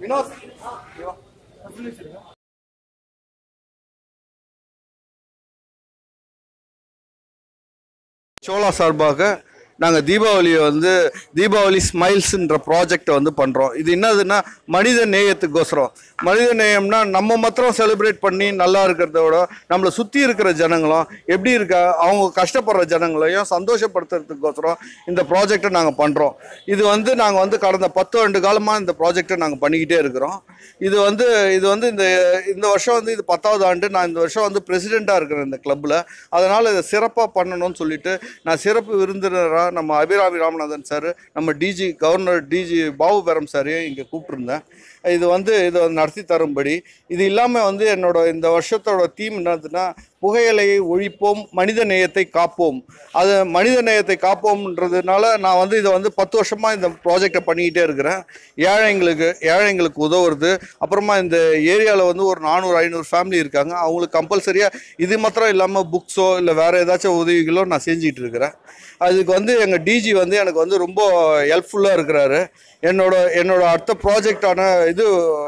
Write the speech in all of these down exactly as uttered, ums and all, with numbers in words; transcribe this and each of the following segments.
வினோத் சோலா சார்பாக நாங்கள் தீபாவளியை வந்து தீபாவளி ஸ்மைல்ஸ்ன்ற ப்ராஜெக்டை வந்து பண்ணுறோம். இது என்னதுன்னா மனித நேயத்துக்கோசரம். மனித நேயம்னா நம்ம மாத்திரம் செலிப்ரேட் பண்ணி நல்லா இருக்கிறத விட நம்மளை சுற்றி இருக்கிற ஜனங்களும் எப்படி இருக்கா அவங்க கஷ்டப்படுற ஜனங்களையும் சந்தோஷப்படுத்துறதுக்கோசரம் இந்த ப்ராஜெக்டை நாங்கள் பண்ணுறோம். இது வந்து நாங்கள் வந்து கடந்த பத்து ஆண்டு காலமாக இந்த ப்ராஜெக்டை நாங்கள் பண்ணிக்கிட்டே இருக்கிறோம். இது வந்து இது வந்து இந்த இந்த வருஷம் வந்து இது பத்தாவது ஆண்டு. நான் இந்த வருஷம் வந்து பிரசிடெண்ட்டாக இருக்கிறேன் இந்த கிளப்பில். அதனால் இதை சிறப்பாக பண்ணணும்னு சொல்லிட்டு நான் சிறப்பு விருந்தினராக நம்ம அபிராமி ராமநாதன் சார், நம்ம டிஜி கவர்னர் டிஜி பாபு பேரம் சாரையும் இங்கே கூப்பிட்டுருந்தேன். இது வந்து இதை நடத்தி தரும்படி. இது இல்லாமல் வந்து என்னோட இந்த வருஷத்தோட தீம் என்னதுன்னா புகையிலையை ஒழிப்போம், மனித நேயத்தை காப்போம். அது மனித நேயத்தை காப்போம்ன்றதுனால நான் வந்து இதை வந்து பத்து வருஷமாக இந்த ப்ராஜெக்டை பண்ணிக்கிட்டே இருக்கிறேன். ஏழைங்களுக்கு ஏழைங்களுக்கு உதவுறது. அப்புறமா இந்த ஏரியாவில் வந்து ஒரு நானூறு ஐநூறு ஃபேமிலி இருக்காங்க. அவங்களுக்கு கம்பல்சரியாக இது மாத்திரம் இல்லாமல் புக்ஸோ இல்லை வேறு ஏதாச்சும் உதவிகளோ நான் செஞ்சிகிட்டு இருக்கிறேன். அதுக்கு வந்து எங்கள் டிஜி வந்து எனக்கு வந்து ரொம்ப ஹெல்ப்ஃபுல்லாக இருக்கிறாரு. என்னோட என்னோட அடுத்த ப்ராஜெக்டான இது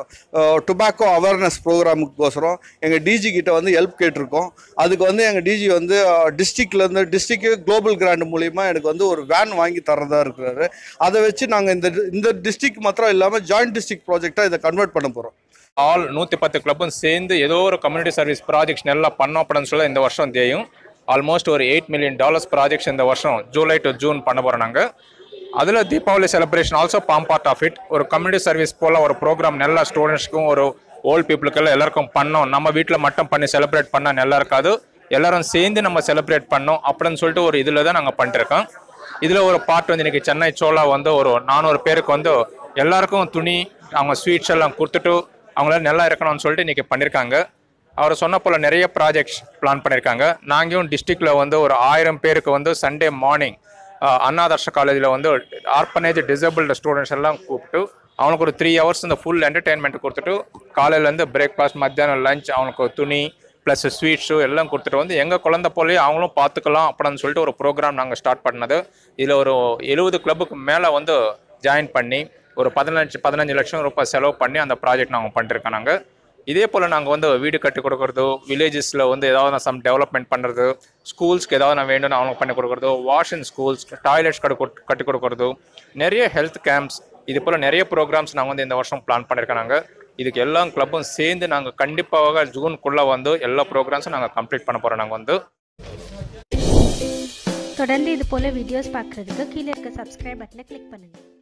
டொபாக்கோ அவேர்னஸ் ப்ரோக்ராமுக்கோசரம் எங்கள் டிஜி கிட்ட வந்து ஹெல்ப் கேட்டிருக்கோம். அதுக்கு வந்து எங்கள் டிஜி வந்து டிஸ்ட்ரிக்ட்லேருந்து டிஸ்ட்ரிக்ட் குளோபல் கிராண்ட் மூலிமா எனக்கு வந்து ஒரு வேன் வாங்கி தரதா இருக்கிறாரு. அதை வச்சு நாங்கள் இந்த இந்த டிஸ்ட்ரிக்ட் மாத்திரம் இல்லாமல் ஜாயிண்ட் டிஸ்ட்ரிக்ட் ப்ராஜெக்டாக இதை கன்வெர்ட் பண்ண போகிறோம். ஆல் நூற்றி பத்து கிளப்பும் சேர்ந்து ஏதோ ஒரு கம்யூனிட்டி சர்வீஸ் ப்ராஜெக்ட்ஸ் நல்லா பண்ணோம் அப்படின்னு சொல்ல இந்த வருஷம் தெரியும். ஆல்மோஸ்ட் ஒரு எயிட் மில்லியன் டாலர்ஸ் ப்ராஜெக்ட்ஸ் இந்த வருஷம் ஜூலை டு ஜூன் பண்ண போகிறோம் நாங்கள். அதில் Deepavali celebration also form part of it. ஒரு கம்யூனிட்டி சர்வீஸ் போல் ஒரு ப்ரோக்ராம் நல்லா ஸ்டூடெண்ட்ஸ்க்கும் ஒரு ஓல்டு பீப்புளுக்கெல்லாம் எல்லாருக்கும் பண்ணோம். நம்ம வீட்டில் மட்டும் பண்ணி செலிப்ரேட் பண்ணால் நல்லா இருக்காது, எல்லாரும் சேர்ந்து நம்ம செலிப்ரேட் பண்ணோம் அப்படின்னு சொல்லிட்டு ஒரு இதில் தான் நாங்கள் பண்ணிருக்கோம். இதில் ஒரு பார்ட் வந்து இன்றைக்கி சென்னை சோலா வந்து ஒரு நானூறு பேருக்கு வந்து எல்லாருக்கும் துணி அவங்க ஸ்வீட்ஸ் எல்லாம் கொடுத்துட்டு அவங்களால நல்லா இருக்கணும்னு சொல்லிட்டு இன்றைக்கி பண்ணியிருக்காங்க. அவர் சொன்ன போல் நிறைய ப்ராஜெக்ட்ஸ் பிளான் பண்ணியிருக்காங்க. நாங்களும் டிஸ்ட்ரிக்டில் வந்து ஒரு ஆயிரம் பேருக்கு வந்து சண்டே மார்னிங் அண்ணாதர்ஷ காலேஜில் வந்து ஆர்பனேஜ் டிசேபிள்டு ஸ்டூடெண்ட்ஸ் எல்லாம் கூப்பிட்டு அவனுக்கு ஒரு த்ரீ ஹவர்ஸ் இந்த ஃபுல் என்டர்டெயின்மெண்ட் கொடுத்துட்டு காலையிலேருந்து பிரேக்ஃபாஸ்ட், மத்தியானம் லஞ்ச், அவனுக்கு துணி ப்ளஸ் ஸ்வீட்ஸு எல்லாம் கொடுத்துட்டு வந்து எங்கள் குழந்தை போலேயே அவங்களும் பார்த்துக்கலாம் அப்படின்னு சொல்லிட்டு ஒரு ப்ரோக்ராம் நாங்கள் ஸ்டார்ட் பண்ணது. இதில் ஒரு எழுபது கிளப்புக்கு மேலே வந்து ஜாயின் பண்ணி ஒரு பதினஞ்சு பதினஞ்சு லட்சம் ரூபாய் செலவு பண்ணி அந்த ப்ராஜெக்ட் நாங்கள் பண்ணிருக்கோம். நாங்கள் இதே போல் நாங்கள் வந்து வீடு கட்டி கொடுக்குறது, வில்லேஜஸில் வந்து ஏதாவது சம் டெவலப்மெண்ட் பண்ணுறது, ஸ்கூல்ஸ்க்கு ஏதாவது நான் வேணும்னு அவங்க பண்ணி கொடுக்குறது, வாஷ் இன் ஸ்கூல்ஸ், டாய்லெட்ஸ் கட்டி கட்டி கொடுக்குறது, நிறைய ஹெல்த் கேம்ப்ஸ், இது போல் நிறைய ப்ரோக்ராம்ஸ் நாங்கள் வந்து இந்த வருஷம் பிளான் பண்ணியிருக்கோம். நாங்கள் இதுக்கு எல்லா கிளப்பும் சேர்ந்து நாங்கள் கண்டிப்பாக ஜூனுக்குள்ளே வந்து எல்லா ப்ரோக்ராம்ஸும் நாங்கள் கம்ப்ளீட் பண்ண போகிறோம். நாங்கள் வந்து தொடர்ந்து இது போல் வீடியோஸ் பார்க்குறதுக்கு கீழே இருக்க சப்ஸ்கிரைப் பட்டனை கிளிக் பண்ணுங்கள்.